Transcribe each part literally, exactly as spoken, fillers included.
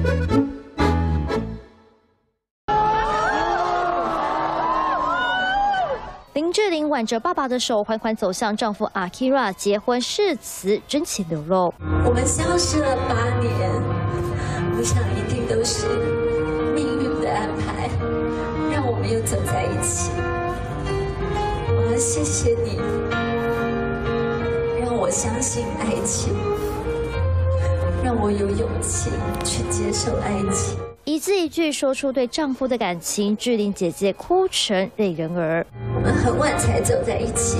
林志玲挽着爸爸的手，缓缓走向丈夫 Akira 结婚誓词，真情流露。 我们相识了八年，我想一定都是命运的安排，让我们又走在一起。我要谢谢你，让我相信爱情，让我有勇气去接受爱情。 一字一句说出对丈夫的感情，志玲姐姐哭成泪人儿。 我们很晚才走在一起，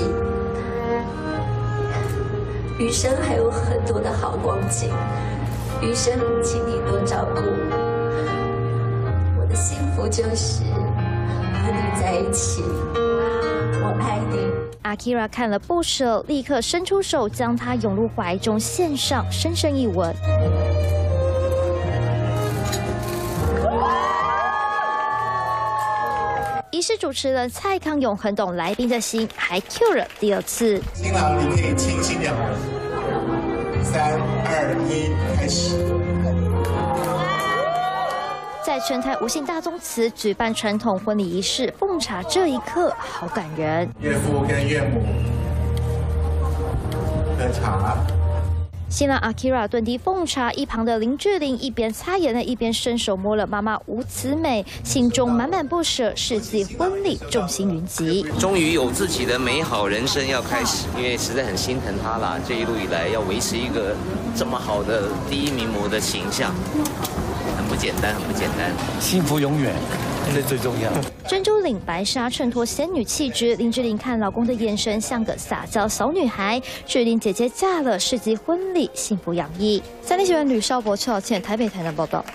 余生还有很多的好光景，余生请你多照顾。我的幸福就是和你在一起，我爱你。 Akira 看了不舍，立刻伸出手将她拥入怀中，献上深深一吻。 仪式主持人蔡康永很懂来宾的心，还 Q 了第二次。 新郎，你可以亲新娘了。三二一，开始。 在全台无姓大宗祠举办传统婚礼仪式，奉茶这一刻好感人。 岳父跟岳母喝茶。 新郎 Akira 顿地奉茶，一旁的林志玲一边擦眼泪，一边伸手摸了妈妈吴慈美，心中满满不舍，世纪婚礼重心云集。 终于有自己的美好人生要开始，因为实在很心疼她啦。这一路以来要维持一个这么好的第一名模的形象，很不简单，很不简单。 幸福永远，这最重要。 珍珠领白纱衬托仙女气质，林志玲看老公的眼神像个撒娇小女孩。志玲姐姐嫁了，世纪婚礼幸福洋溢。三立新闻吕少博、邱小倩台北台南报道。